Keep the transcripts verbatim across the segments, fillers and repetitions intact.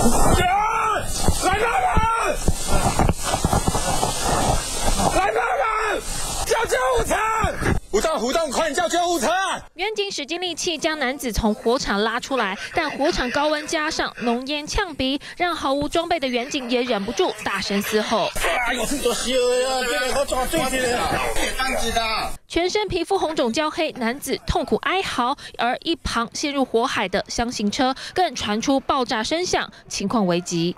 来帮忙！来帮忙！叫救护车！胡动胡动，快点叫救护车！ 员警使尽力气将男子从火场拉出来，但火场高温加上浓烟呛鼻，让毫无装备的员警也忍不住大声嘶吼。 哎呦，多烧的啊！这个我抓最近的，当子的。 全身皮肤红肿焦黑，男子痛苦哀嚎，而一旁陷入火海的厢型车更传出爆炸声响，情况危急。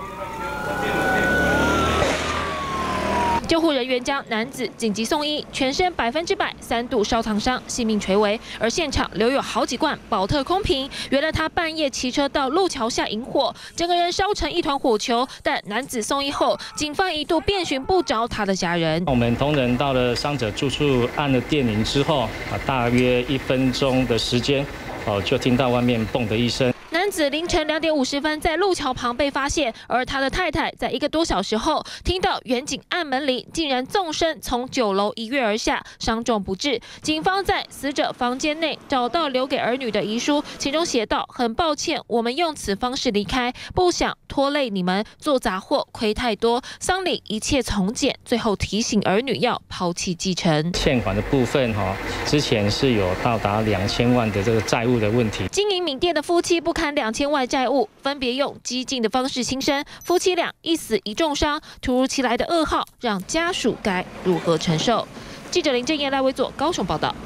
救护人员将男子紧急送医，全身百分之百三度烧烫伤，性命垂危。而现场留有好几罐宝特空瓶，原来他半夜骑车到路桥下引火，整个人烧成一团火球。但男子送医后，警方一度遍寻不着他的家人。 我们同仁到了伤者住处，按了电铃之后，啊，大约一分钟的时间，哦，就听到外面嘣的一声。 男子凌晨两点五十分在路桥旁被发现，而他的太太在一个多小时后听到员警按门铃，竟然纵身从九楼一跃而下，伤重不治。警方在死者房间内找到留给儿女的遗书，其中写道：“很抱歉，我们用此方式离开，不想拖累你们，做杂货亏太多，丧礼一切从简。”最后提醒儿女要抛弃继承。 欠款的部分哈，之前是有到达两千万的这个债务的问题。 经营米店的夫妻不堪两千万债务，分别用激进的方式轻生，夫妻俩一死一重伤，突如其来的噩耗让家属该如何承受？记者林正彦、赖维佐高雄报道。